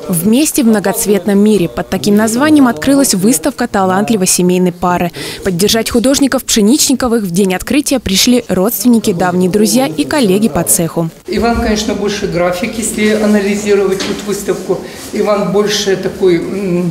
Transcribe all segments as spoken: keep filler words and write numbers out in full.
Вместе в многоцветном мире. Под таким названием открылась выставка талантливой семейной пары. Поддержать художников Пшеничниковых в день открытия пришли родственники, давние друзья и коллеги по цеху. Иван, конечно, больше график, если анализировать тут выставку. Иван больше такой,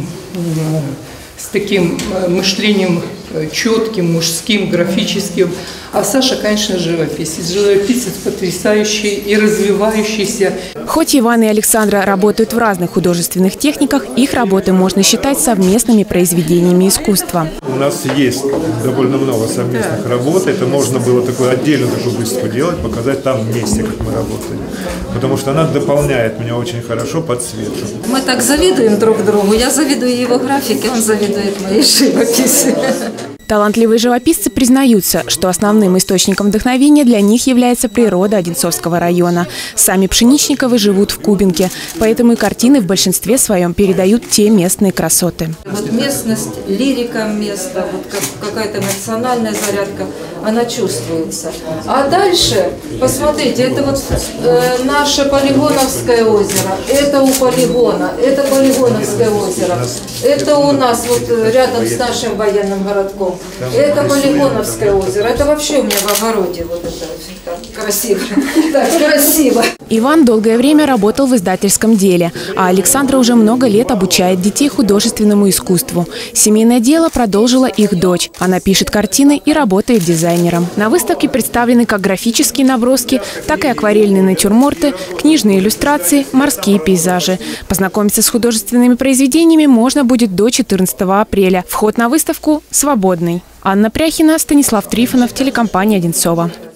с таким мышлением четким, мужским, графическим. А Саша, конечно, живописец. Живописец потрясающий и развивающийся. Хоть Иван и Александра работают в разных художественных техниках, их работы можно считать совместными произведениями искусства. У нас есть довольно много совместных работ. Это можно было такую отдельную такую выставку делать, показать там вместе, как мы работаем. Потому что она дополняет меня очень хорошо по цвету. Мы так завидуем друг другу. Я завидую его графике, он завидует моей живописи. Талантливые живописцы признаются, что основным источником вдохновения для них является природа Одинцовского района. Сами Пшеничниковы живут в Кубинке, поэтому и картины в большинстве своем передают те местные красоты. Вот местность, лирика места, вот как, какая-то национальная зарядка, она чувствуется. А дальше, посмотрите, это вот э, наше Полигоновское озеро, это у полигона, это Полигоновское озеро, это у нас вот рядом с нашим военным городком. Это Полигоновское озеро. Это вообще у меня в огороде. Вот это так красиво. Так красиво. Иван долгое время работал в издательском деле, а Александра уже много лет обучает детей художественному искусству. Семейное дело продолжила их дочь. Она пишет картины и работает дизайнером. На выставке представлены как графические наброски, так и акварельные натюрморты, книжные иллюстрации, морские пейзажи. Познакомиться с художественными произведениями можно будет до четырнадцатого апреля. Вход на выставку свободный. Анна Пряхина, Станислав Трифонов, телекомпания «Одинцова».